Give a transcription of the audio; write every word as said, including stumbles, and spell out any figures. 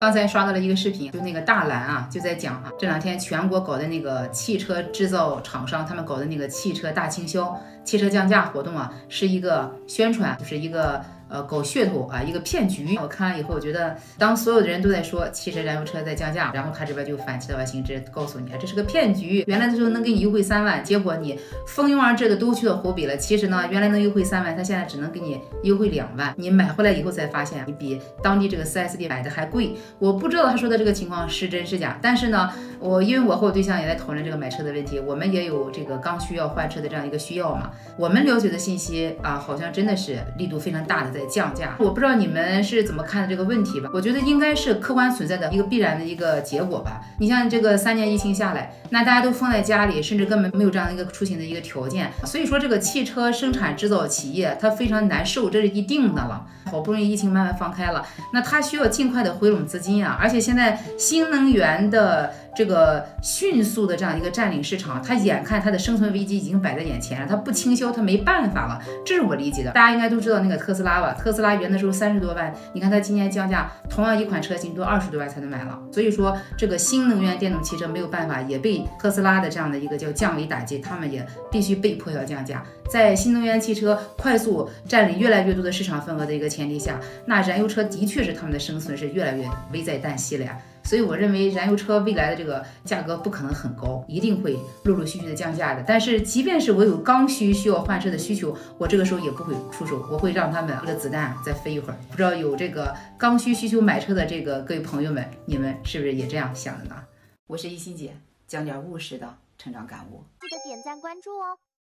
刚才刷到了一个视频，就那个大蓝啊，就在讲啊，这两天全国搞的那个汽车制造厂商，他们搞的那个汽车大倾销、汽车降价活动啊，是一个宣传，就是一个呃搞噱头啊，一个骗局。我看了以后，我觉得当所有的人都在说汽车、燃油车在降价，然后他这边就反其道而行之，告诉你啊，这是个骗局。原来的时候能给你优惠三万，结果你蜂拥而至的都去了湖北了。其实呢，原来能优惠三万，他现在只能给你优惠两万。你买回来以后才发现，你比当地这个 四 S 店买的还贵。我不知道他说的这个情况是真是假，但是呢，我因为我和我对象也在讨论这个买车的问题，我们也有这个刚需要换车的这样一个需要嘛。我们了解的信息啊，好像真的是力度非常大的在降价。我不知道你们是怎么看的这个问题吧？我觉得应该是客观存在的一个必然的一个结果吧。你像这个三年疫情下来，那大家都封在家里，甚至根本没有这样一个出行的一个条件，所以说这个汽车生产制造企业它非常难受，这是一定的了。好不容易疫情慢慢放开了，那它需要尽快的回笼资金啊，而且现在新能源的这个迅速的这样一个占领市场，它眼看它的生存危机已经摆在眼前了，它不倾销它没办法了，这是我理解的。大家应该都知道那个特斯拉吧，特斯拉原的时候三十多万，你看它今年降价，同样一款车型都二十多万才能买了。所以说这个新能源电动汽车没有办法，也被特斯拉的这样的一个叫降维打击，他们也必须被迫要降价。在新能源汽车快速占领越来越多的市场份额的一个前提下，那燃油车的确是他们的生存是越来越危在旦夕了呀。所以我认为燃油车未来的这个价格不可能很高，一定会陆陆续续的降价的。但是即便是我有刚需需要换车的需求，我这个时候也不会出手，我会让他们这个子弹再飞一会儿。不知道有这个刚需需求买车的这个各位朋友们，你们是不是也这样想的呢？我是一心姐，讲点务实的成长感悟， 记得点赞关注哦。